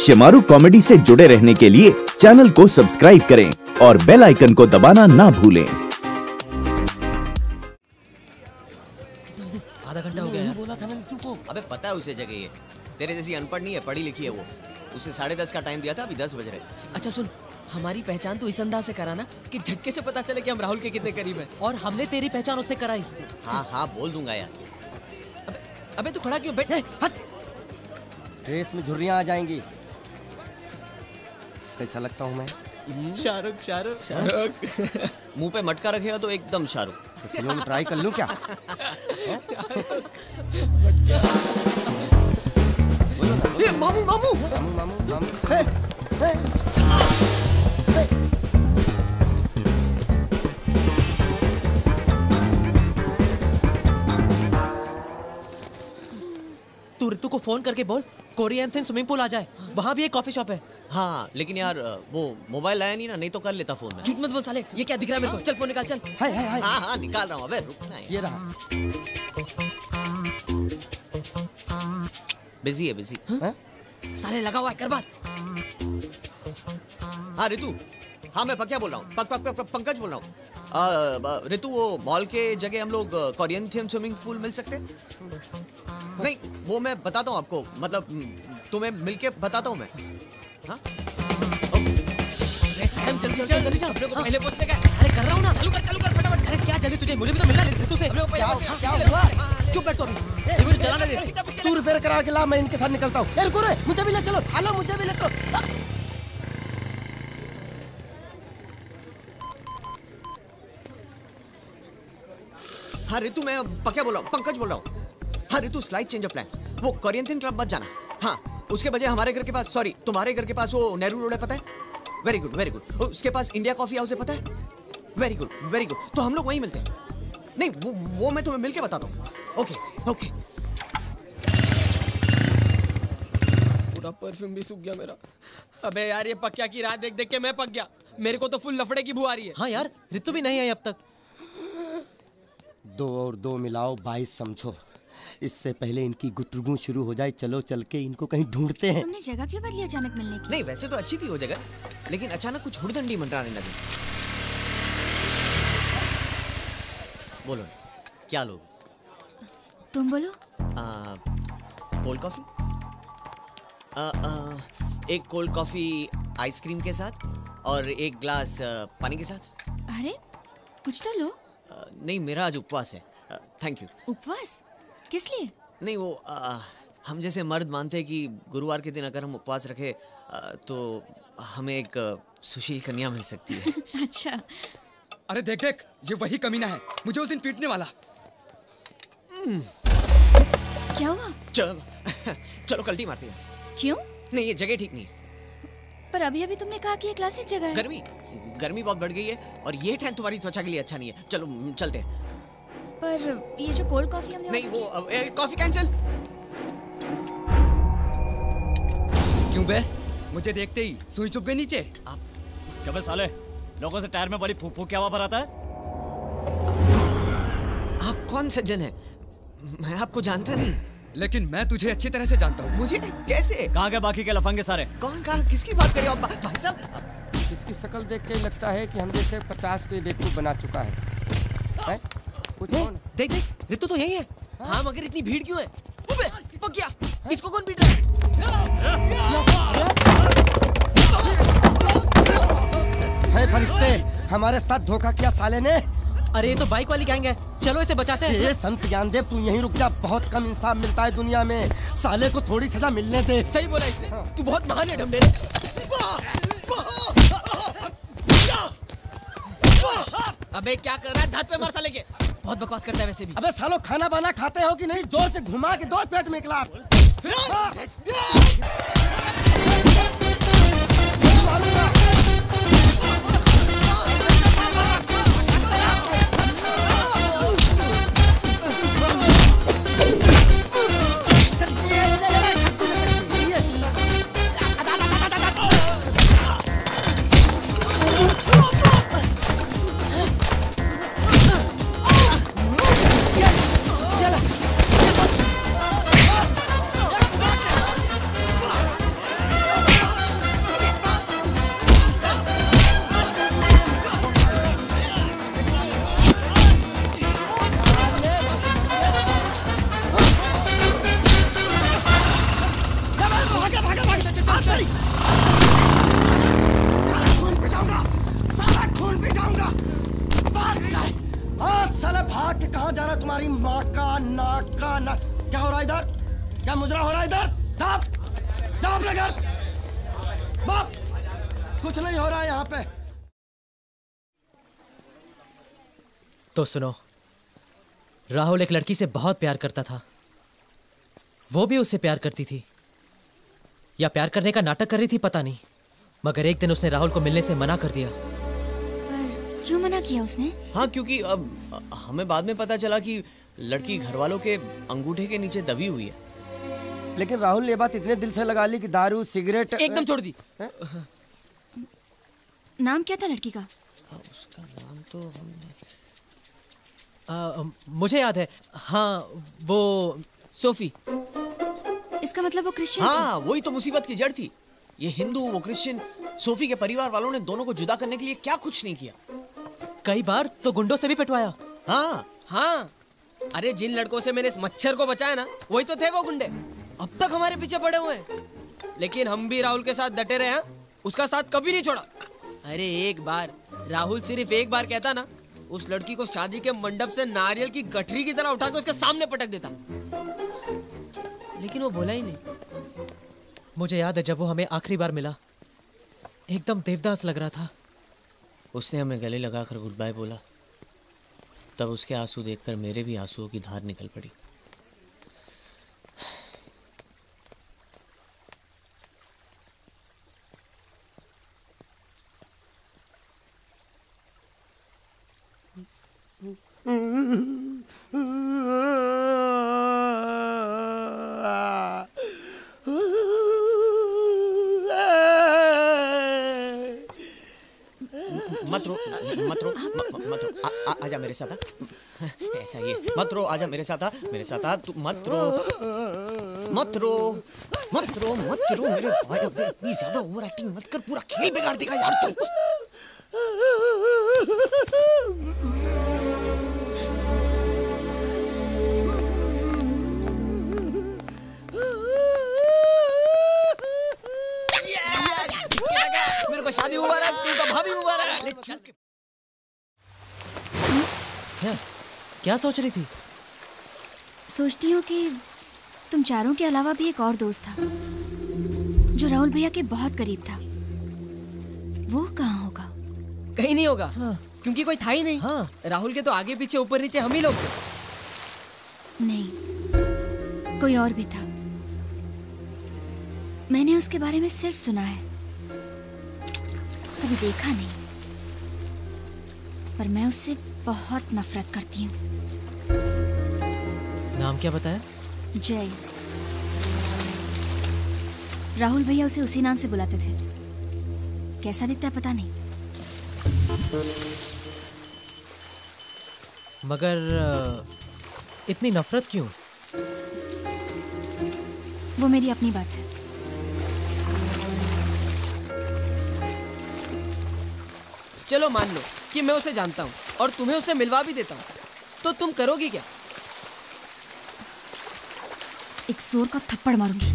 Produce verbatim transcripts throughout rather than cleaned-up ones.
Shemaroo comedy से जुड़े रहने के लिए चैनल को सब्सक्राइब करें और बेल आइकन को दबाना ना भूलें। आधा घंटा हो गया। बोला था ना तू को। अबे पता है उसे जगह ये तेरे जैसी अनपढ़ नहीं है, पढ़ी लिखी है वो। उसे साढ़े दस का टाइम दिया था, अभी दस बज रहे। अच्छा सुन, हमारी पहचान तो इस अंदाज से कराना कि झटके से पता चले कि हम राहुल के कितने करीब हैं। और हमने तेरी पहचान उससे कराई। हाँ हाँ बोल दूंगा यार। अबे अबे तू खड़ा क्यों? बैठ। हट। ड्रेस में झुर्रियां आ जाएंगी। कैसा लगता हूँ मैं? शाहरुख शाहरुख शाहरुख। मुंह पे मटका रखेगा तो एकदम शाहरुख। तो फिल्म ट्राई कर लूं क्या? ये मामू मामू मामू मामू मामू। हे, हे। तू ऋतु को फोन करके बोल कोरियन थिन स्विमिंग पूल आ जाए, वहाँ भी एक कॉफी शॉप है। हाँ लेकिन यार वो मोबाइल आया नहीं ना, नहीं तो कर लेता फोन में। झूठ मत बोल साले, ये क्या दिख रहा है मेरे को? चल फोन निकाल चल। हाय हाय हाय। हाँ हाँ निकाल रहा हूँ। अबे रुकना है। ये रहा। बिजी है बिजी। साले लगा हुआ है, कर बात। हाँ रितु, हाँ मैं पक्या बोल रहा हूँ। पक, पक, पक, पंकज बोल रहा हूँ। रितु वो मॉल के जगह हम लोग कोरियन थीम स्विमिंग पूल मिल सकते? नहीं वो मैं बताता हूँ आपको, मतलब तुम्हें मिलके बताता हूँ मैं। हाँ चल चल चल चल चल अपने को पहले पूछने का। अरे कर रहा हूँ ना, चालू कर चालू कर फटाफट। अरे क्या जल्दी, तुझे मुझे भी तो मिलना है ऋतु से। क्या हुआ? चुप बैठ तू अभी, मुझे चलाने दे। तू रिपेयर करा के ला, मैं इनके साथ निकलता हूँ। रुको रे, मुझे भी ले चलो। थालो मुझे भी ले चलो। हाँ रितु मैं पक्या बोल रहा हूँ, पंकज बोल रहा हूँ। हाँ Ritu slight change of plan, वो कोरियन थीम क्लब मत जाना। हाँ उसके बजाय हमारे घर के पास, सॉरी तुम्हारे घर के पास वो नेहरू रोड है, पता है? Very good very good. उसके पास इंडिया कॉफी हाउस है, पता है? Very good very good. तो हम लोग वहीं मिलते हैं। नहीं वो, वो मैं तुम्हें मिलके बताता हूँ। Okay okay. पूरा परफ्यूम भी सूख गया मेरा। अबे यार ये पक्या की राह देख देख के मैं पक गया। मेरे को तो फुल लफड़े की बू आ रही है। हाँ यार ऋतु भी नहीं आई अब तक। दो और दो मिलाओ बाईस समझो। इससे पहले इनकी गुटरगू शुरू हो जाए, चलो चल के इनको कहीं ढूंढते हैं। तुमने जगह क्यों बदली अचानक मिलने की? नहीं वैसे तो अच्छी थी वो जगह, लेकिन अचानक कुछ हुड़दंडी मंडराने लगी। बोलो क्या लोग? तुम बोलो। Cold coffee? आ, आ, एक कोल्ड कॉफी आइसक्रीम के साथ और एक ग्लास आ, पानी के साथ। अरे कुछ तो लो। आ, नहीं मेरा आज उपवास है। Thank you. उपवास किस लिए? नहीं वो आ, हम जैसे मर्द मानते हैं कि गुरुवार के दिन अगर हम उपवास रखें तो हमें एक सुशील कन्या मिल सकती है। अच्छा। अरे देख देख, ये वही कमीना है, मुझे उस दिन पीटने वाला। क्या हुआ? चलो चलो कल्टी मारते हैं। क्यों? नहीं ये जगह ठीक नहीं। पर अभी अभी तुमने कहा कि ये क्लासिक जगह है। गर्मी गर्मी बहुत बढ़ गई है और ये टाइम तुम्हारी त्वचा के लिए अच्छा नहीं है। चलो चलते हैं। पर ये जो कोल्ड कॉफी हमने नहीं वो ए, कॉफी कैंसिल। क्यों बे? मुझे देखते ही सुई चुप गई नीचे। आप क्या बे साले, लोगों से टायर में बड़ी फूक फूक की हवा भराता है? आप कौन सज्जन है? मैं आपको जानता नहीं। लेकिन मैं तुझे अच्छी तरह से जानता हूँ। मुझे कैसे? कहाँ गए बाकी के लफंगे सारे? कौन कहाँ किसकी बात कर रहे हो आप भाई साहब? इसकी शक्ल देख के लगता है कि हम जैसे पचास को बेवकूफ बना चुका है, है? कुछ कौन? देख देख ऋतु तो यही है। हाँ मगर इतनी भीड़ क्यों है? अबे पक्या, इसको कौन पीट रहा है? है फरिश्ते, हमारे साथ धोखा किया साले ने। अरे ये तो बाइक वाली गैंग है, चलो इसे बचाते हैं। ये संत ज्ञानदेव तू यहीं रुक जा, बहुत कम इंसाफ मिलता है दुनिया में। साले को थोड़ी सजा मिलने दे। सही बोला इसने। तू बहुत महान है ढमडेरे। अबे क्या कर रहा है? दांत पे मार साले के। बहुत बकवास करता है वैसे भी। अबे सालो खाना बाना खाते हो कि नहीं? जोर से घुमा के दो पेट में एक लात। नाक का नाक। क्या हो रहा है इधर? क्या मुजरा हो रहा है इधर? दाप दाप लेकर बाप। कुछ नहीं हो रहा है यहाँ पे। तो सुनो, राहुल एक लड़की से बहुत प्यार करता था, वो भी उससे प्यार करती थी, या प्यार करने का नाटक कर रही थी पता नहीं, मगर एक दिन उसने राहुल को मिलने से मना कर दिया। पर क्यों मना किया उसने? हाँ, क्योंकि अब हमें बाद में पता चला कि लड़की घर वालों के अंगूठे के नीचे दबी हुई है। लेकिन राहुल ने ये बात इतने दिल से लगा ली कि दारू सिगरेट एकदम छोड़ दी। नाम क्या था लड़की का? उसका नाम तो हमने... आ, मुझे याद है, हाँ, वो सोफी। इसका मतलब वो क्रिश्चियन हाँ, वही तो मुसीबत की जड़ थी। ये हिंदू, वो क्रिश्चियन। सोफी के परिवार वालों ने दोनों को जुदा करने के लिए क्या कुछ नहीं किया। कई बार तो गुंडों से भी पिटवाया। हाँ हाँ, अरे जिन लड़कों से मैंने इस मच्छर को बचाया ना, वही तो थे वो गुंडे। अब तक हमारे पीछे पड़े हुए हैं, लेकिन हम भी राहुल के साथ डटे रहे हैं, उसका साथ कभी नहीं छोड़ा। अरे एक बार, राहुल सिर्फ एक बार कहता ना, उस लड़की को शादी के मंडप से नारियल की गठरी की तरह उठा के उसके सामने पटक देता, लेकिन वो बोला ही नहीं। मुझे याद है जब वो हमें आखिरी बार मिला, एकदम देवदास लग रहा था। उसने हमें गले लगाकर गुड बाय बोला, तब उसके आंसू देखकर मेरे भी आंसुओं की धार निकल पड़ी। मत रो मत रो मत रो, आ, आ, आजा मेरे साथ आ। ऐसा ही है, मत रो, आजा मेरे साथ आ, मेरे साथ आ, तू मत रो मत रो मत रो मत रो मेरे भाई, इतनी ज्यादा ओवर एक्टिंग मत कर, पूरा खेल बिगाड़ देगा यार तू। मेरे को शादी मुबारक, तुमको भाभी मुबारक। क्या सोच रही थी? सोचती हूँ कि तुम चारों के अलावा भी एक और दोस्त था जो राहुल भैया के बहुत करीब था। वो कहाँ होगा? कहीं नहीं होगा। हाँ। क्योंकि कोई था ही नहीं। हाँ। राहुल के तो आगे पीछे ऊपर नीचे हम ही लोग थे। नहीं, कोई और भी था। मैंने उसके बारे में सिर्फ सुना है, कभी देखा नहीं, पर मैं उससे बहुत नफरत करती हूँ। नाम क्या बताया? जय। राहुल भैया उसे उसी नाम से बुलाते थे। कैसा दिखता है पता नहीं, मगर इतनी नफरत क्यों? वो मेरी अपनी बात है। चलो मान लो कि मैं उसे जानता हूँ और तुम्हें उससे मिलवा भी देता हूँ, तो तुम करोगी क्या? एक जोर का थप्पड़ मारूंगी।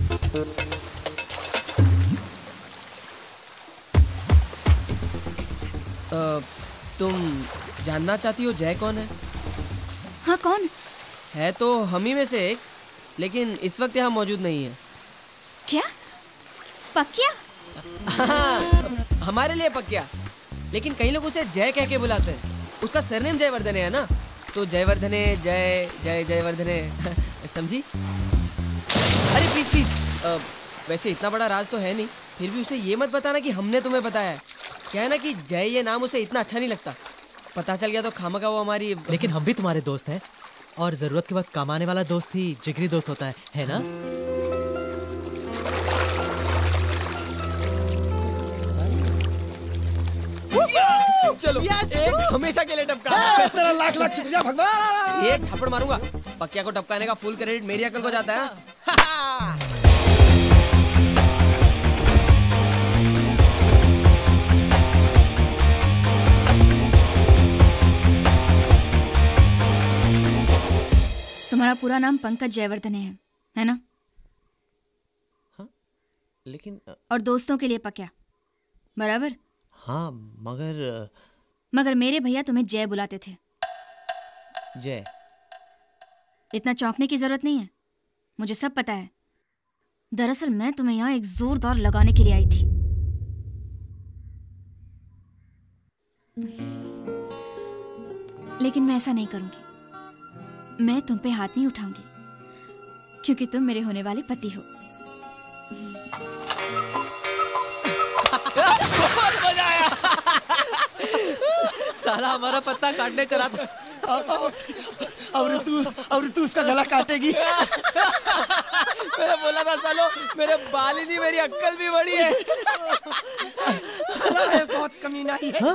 आ, तुम जानना चाहती हो जय कौन है? हाँ, कौन है? तो हम ही में से एक, लेकिन इस वक्त यहाँ मौजूद नहीं है। क्या? पक्या? हाँ, हमारे लिए पक्या, लेकिन कई लोग उसे जय कह के बुलाते हैं। उसका सरनेम जयवर्धने है ना, तो जयवर्धने, जय जय जयवर्धने, समझी? अरे प्लीज प्लीज, वैसे इतना बड़ा राज तो है नहीं, फिर भी उसे ये मत बताना कि हमने तुम्हें बताया है। क्या है ना कि जय ये नाम उसे इतना अच्छा नहीं लगता, पता चल गया तो खामखा वो हमारी। लेकिन हम भी तुम्हारे दोस्त हैं, और जरूरत के वक्त काम आने वाला दोस्त ही जिगरी दोस्त होता है, है ना? चलो एक हमेशा के लिए टपका। तेरा लाख लाख शुक्रिया भगवान। एक छप्पड़ मारूंगा, पक्या को टपकाने का फुल क्रेडिट मेरी अकल को जाता है। तुम्हारा पूरा नाम पंकज जयवर्धने है, है ना? हाँ, लेकिन और दोस्तों के लिए पक्या, बराबर? हाँ, मगर मगर मेरे भैया तुम्हें जय बुलाते थे। जय इतना चौंकने की जरूरत नहीं है, मुझे सब पता है। दरअसल मैं तुम्हें यहाँ एक जोरदार लगाने के लिए आई थी। लेकिन मैं ऐसा नहीं करूंगी। मैं तुम पे हाथ नहीं उठाऊंगी, क्योंकि तुम मेरे होने वाले पति हो। साला हमारा पत्ता काटने चला था। और तू और तू उसका गला काटेगी। मैंने बोला था सालो, मेरे बाल ही नहीं, मेरी अक्ल भी बड़ी है। साला है, बहुत कमीना ही है।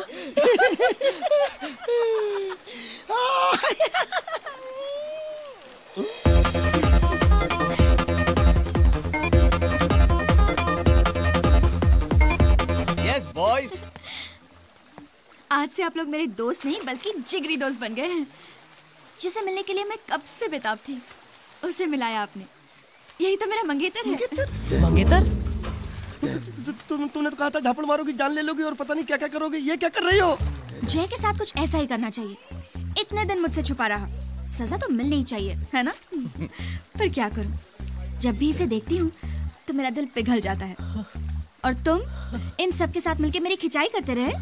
यस बॉयज, आज से आप लोग मेरे दोस्त नहीं बल्कि जिगरी दोस्त बन गए हैं। जिसे मिलने के लिए मैं कब से बेताब थी, उसे मिलाया आपने। यही तो मेरा मंगेतर है। मंगेतर? तुम तुमने तो कहा था झापड़ मारोगी, जान ले लोगी और पता नहीं क्या क्या करोगी। ये क्या कर रही हो? जय के साथ कुछ ऐसा ही करना चाहिए। इतने दिन मुझसे छुपा रहा, सजा तो मिलनी ही चाहिए, है ना? पर क्या करूं, जब भी इसे देखती हूँ तो मेरा दिल पिघल जाता है। और तुम इन सब के साथ मिलके मेरी खिंचाई करते रहे।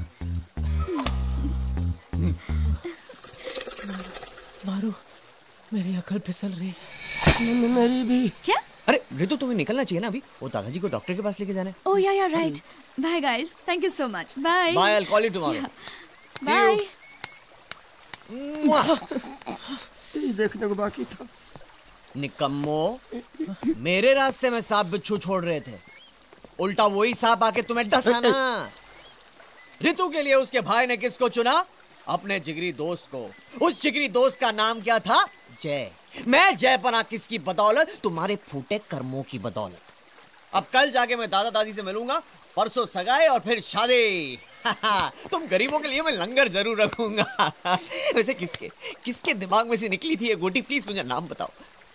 मारू, मेरी अकल फिसल रही है। मेरी भी। क्या? अरे रितु, तुम्हें निकलना चाहिए ना अभी। वो दादाजी को डॉक्टर के पास लेके जाना है। Oh yeah yeah right. Bye guys, thank you so much. Bye bye, I will call you tomorrow. Bye. ये देखने को बाकी था। निकम्मो, मेरे रास्ते में सांप बिच्छू छोड़ रहे थे, उल्टा वही सांप आके तुम्हें डसा ना। रितु के लिए उसके भाई ने किसको चुना? अपने जिगरी दोस्त को। उस जिगरी दोस्त का नाम क्या था? जय। मैं जय बना किसकी बदौलत? तुम्हारे फूटे कर्मों की बदौलत। अब कल जाके मैं दादा दादी से मिलूंगा, परसों सगाई और फिर शादी। तुम गरीबों के लिए मैं लंगर जरूर रखूंगा। वैसे किसके किसके दिमाग में से निकली थी ये गोटी? प्लीज मुझे नाम बताओ।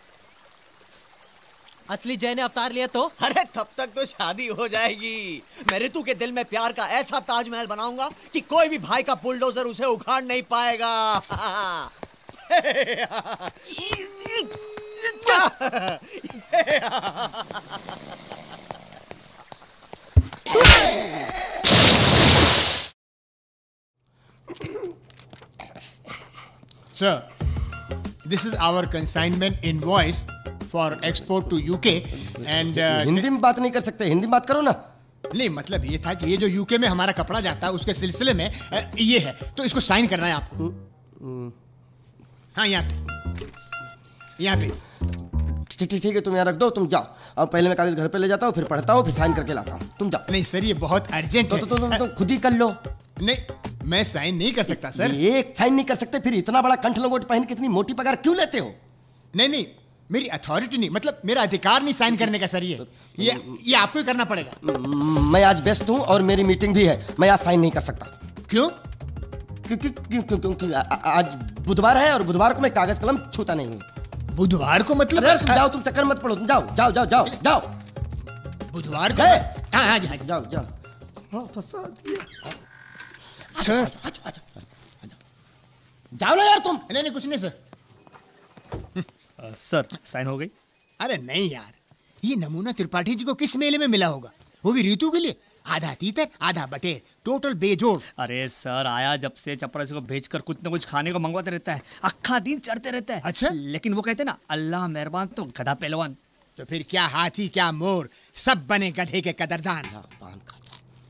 असली जय ने अवतार लिया तो? अरे तब तक तो शादी हो जाएगी। मैं रितु के दिल में प्यार का ऐसा ताजमहल बनाऊंगा कि कोई भी भाई का बुलडोजर उसे उखाड़ नहीं पाएगा। Sir, this is our consignment invoice for export to U K and uh, Hindi में बात नहीं कर सकते? हिंदी में बात करो ना। नहीं, मतलब ये था कि ये जो यूके में हमारा कपड़ा जाता है उसके सिलसिले में अ, ये है, तो इसको साइन करना है आपको। हाँ, यहाँ पे यहाँ पे ठीक ठीक ठीक है, तुम यहाँ रख दो, तुम जाओ। अब पहले मैं कागज घर पे ले जाता हूँ, फिर पढ़ता हूँ, फिर साइन करके लाता हूँ। तुम जाओ। नहीं सर, ये बहुत अर्जेंट तो, है। तो, तो, तो, तो खुद ही कर लो। नहीं, मैं साइन नहीं कर सकता सर। एक साइन नहीं कर सकते, फिर इतना बड़ा कंठ लंगोट पहन के इतनी मोटी पगार क्यों लेते हो? नहीं नहीं, मेरी अथॉरिटी नहीं, मतलब मेरा अधिकार नहीं साइन करने का सर। ये ये ये आपको ही करना पड़ेगा। मैं आज व्यस्त हूँ और मेरी मीटिंग भी है, मैं आज साइन नहीं कर सकता। क्यों? क्योंकि क्यों क्योंकि आज बुधवार है और बुधवार को मैं कागज कलम छूता नहीं हूँ। बुधवार को मतलब? अरे तुम जाओ, तुम चक्कर मत पड़ो, तुम जाओ जाओ जाओ जाओ जाओ। बुधवार को? गए? हाँ हाँ जी हाँ जी। जाओ जाओ। हाँ, फंसा दिया। सर जाओ ना यार तुम। नहीं नहीं, कुछ नहीं सर। आ, सर साइन हो गई? अरे नहीं यार, ये नमूना त्रिपाठी जी को किस मेले में मिला होगा, वो भी रीतू के लिए। आधा तीतर आधा बटेर, टोटल बेजोड़। अरे सर, आया जब से चपरासी को भेजकर कुछ न कुछ खाने को मंगवाते रहता है, अक्खा दिन चढ़ते रहता है। अच्छा? लेकिन वो कहते ना, अल्लाह मेहरबान तो गधा पहलवान। तो फिर क्या हाथी क्या मोर, सब बने गधे के कदरदान। पान खा।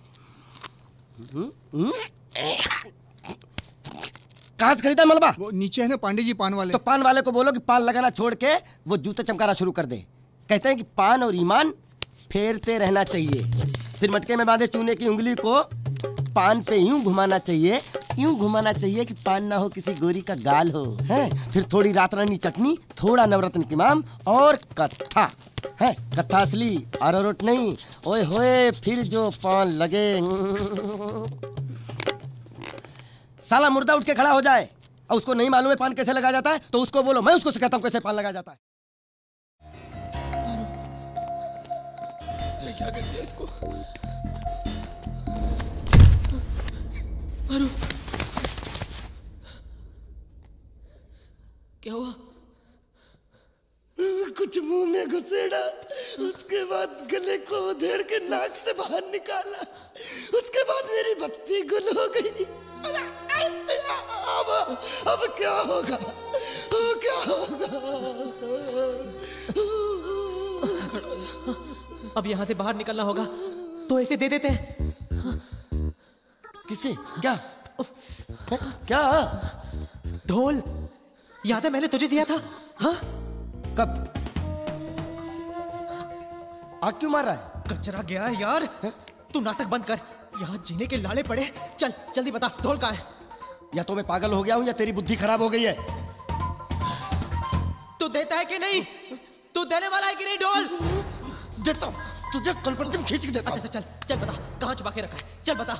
कहाँ से खरीदा मलबा? वो नीचे है ना पांडे जी पान वाले। तो पान वाले को बोलो कि पान लगाना छोड़ के वो जूते चमकाना शुरू कर दे। कहते हैं कि पान और ईमान फेरते रहना चाहिए। फिर मटके में बांधे चूने की उंगली को पान पे यूं घुमाना चाहिए, यूं घुमाना चाहिए कि पान ना हो किसी गोरी का गाल हो। हैं? फिर थोड़ी रात रानी चटनी, थोड़ा नवरत्न की माम और कत्था। है कत्था असली, अरारोट नहीं। ओए होए, फिर जो पान लगे। साला मुर्दा उठ के खड़ा हो जाए और उसको नहीं मालूम है पान कैसे लगाया जाता है, तो उसको बोलो मैं उसको सिखाता हूँ कैसे पान लगाया जाता है। मैं क्या कर दिया इसको? मारू, क्या हुआ? मुंह में घुसेड़ा, उसके बाद गले को उधेड़ के नाक से बाहर निकाला, उसके बाद मेरी बत्ती गुल हो गई। अब अब क्या होगा, अब क्या होगा? अब यहाँ से बाहर निकलना होगा तो ऐसे दे देते हैं। किसे? क्या है? क्या? ढोल याद है मैंने तुझे दिया था? हाँ कब? आग क्यों मार रहा है? कचरा गया है यार। तू नाटक बंद कर, यहाँ जीने के लाले पड़े। चल जल्दी बता ढोल कहाँ है? या तो मैं पागल हो गया हूँ या तेरी बुद्धि खराब हो गई है। तू देता है कि नहीं? तू देने वाला है कि नहीं ढोल? देता हूँ तुझे, कलपट्टी में खींच के देता हूँ। चल चल बता कहाँ छुपा के रखा है, चल बता।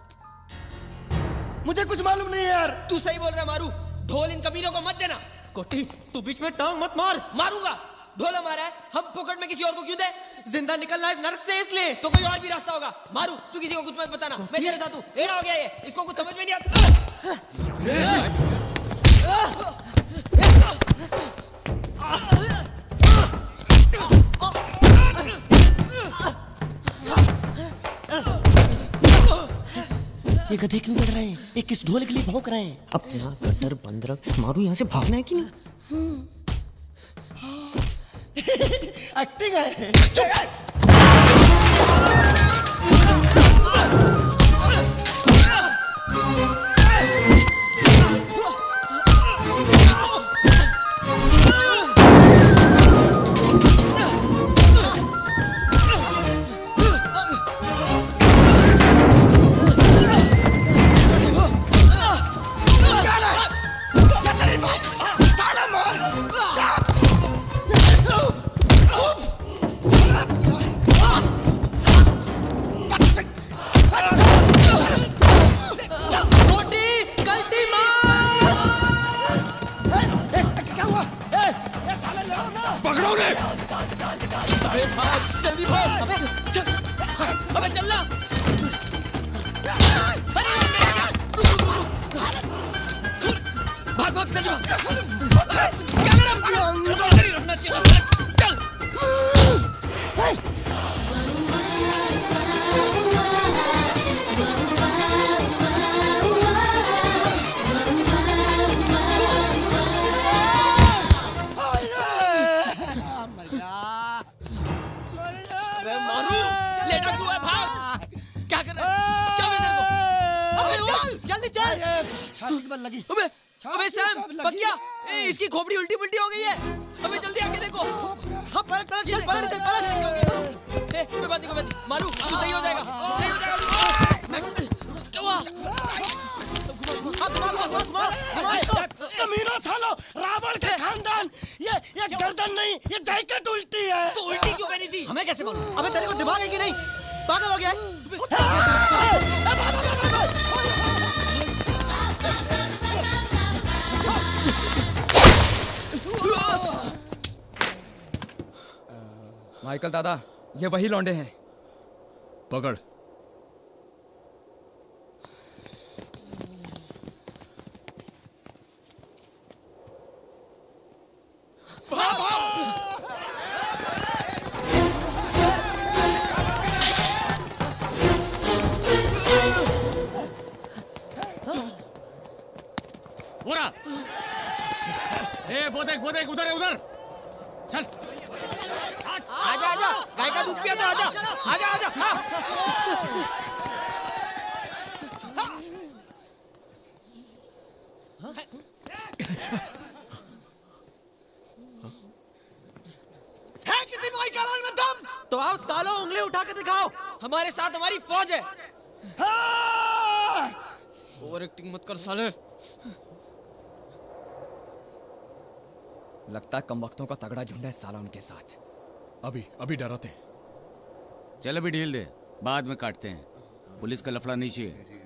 मुझे कुछ मालूम नहीं है यार। तू सही बोल रहा है मारू, ढोल इन कमीनों को मत देना। कोटी तू बीच में टांग मत मार। मारूंगा, ढोल हमारा है, हम पॉकेट में किसी और को क्यों दे? जिंदा निकलना है इस नरक से, इसलिए तो कोई और भी रास्ता होगा। मारू तू किसी को कुछ मत बताना, मैं तेरे साथ हूँ। एड़ा हो गया ये, इसको कुछ समझ में नहीं आता। ये गधे क्यों बढ़ रहे हैं? ये किस ढोल के लिए भौंक रहे हैं? अपना गटर बंद रख, मारू यहाँ से भागना है कि नहीं? एक्टिंग है। इसकी खोपड़ी उल्टी पुल्टी हो गई है। अबे जल्दी आके देखो। हाँ पलट पलट चल पलट चल पलट। ए कोई बात नहीं कोई बात नहीं, मारू तू सही हो जाएगा, सही हो जाएगा। क्या हुआ? कमीना सालो, रावण का खानदान, ये ये गर्दन नहीं, ये जैकेट उल्टी है। तो उल्टी क्यों पहनी थी? हमें कैसे मालूम? अबे तेरे को दिमाग है कि नहीं? पागल हो गया है? माइकल दादा, ये वही लौंडे हैं। पकड़। बोरा, ए वो देख वो देख, उधर है उधर। चल आजा आजा, गाय का दूध पिया था, आजा आजा आजा। हाँ। है किसी भाई का में दम तो आओ सालों, उंगली उठा के दिखाओ। हमारे साथ हमारी फौज है। ओवर एक्टिंग मत कर साले। लगता है कम वक्तों का तगड़ा झुंड है साला उनके साथ। अभी अभी डराते हैं। चल अभी ढील दे, बाद में काटते हैं। पुलिस का लफड़ा नहीं चाहिए।